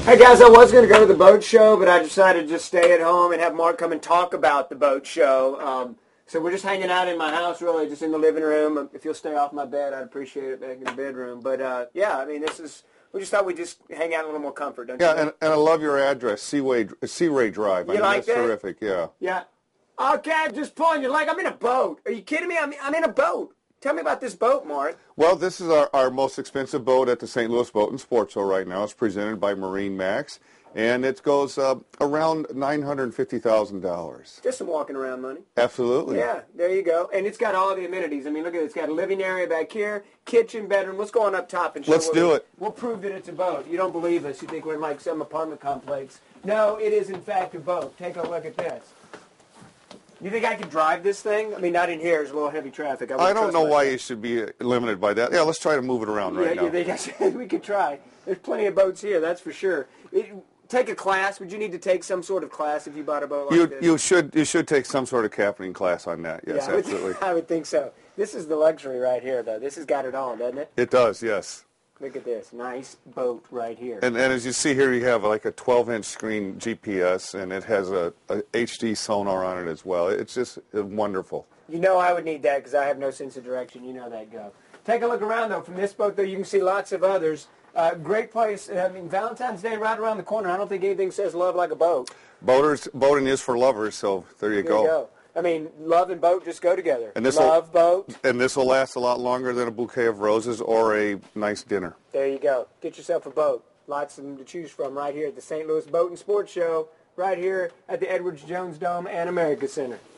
Hey guys, I was going to go to the boat show, but I decided to just stay at home and have Mark come and talk about the boat show. So we're just hanging out in my house, really, just in the living room. If you'll stay off my bed, I'd appreciate it back in the bedroom. But yeah, I mean, we just thought we'd just hang out in a little more comfort, don't you? Yeah, and I love your address, Seaway Drive. You like that's that? terrific, yeah. Yeah. Okay, I'm just pulling you like I'm in a boat. Are you kidding me? I'm in a boat. Tell me about this boat, Mark. Well, this is our most expensive boat at the St. Louis Boat and Sports Show right now. It's presented by Marine Max, and it goes around $950,000. Just some walking around money. Absolutely. Yeah, there you go. And it's got all the amenities. I mean, look at it. It's got a living area back here, kitchen, bedroom. Let's go on up top and show Let's do it. We'll prove that it's a boat. You don't believe us. You think we're in like some apartment complex. No, it is in fact a boat. Take a look at this. You think I could drive this thing? I mean, not in here. There's a little heavy traffic. I don't know why you should be limited by that. Yeah, let's try to move it around right now. You think we could try? There's plenty of boats here, that's for sure. Take a class. Would you need to take some sort of class if you bought a boat like this? You should take some sort of captaining class on that. Yes, yeah, absolutely. I would think so. This is the luxury right here, though. This has got it all, doesn't it? It does, yes. Look at this. Nice boat right here. And as you see here, you have like a 12-inch screen GPS, and it has a HD sonar on it as well. It's just wonderful. You know I would need that because I have no sense of direction. You know that, go. Take a look around, though. From this boat, though, you can see lots of others. Great place. I mean, Valentine's Day right around the corner. I don't think anything says love like a boat. Boating is for lovers, so there you go. I mean, love and boat just go together. And boat. And this will last a lot longer than a bouquet of roses or a nice dinner. There you go. Get yourself a boat. Lots of them to choose from right here at the St. Louis Boat and Sports Show, right here at the Edwards Jones Dome and America Center.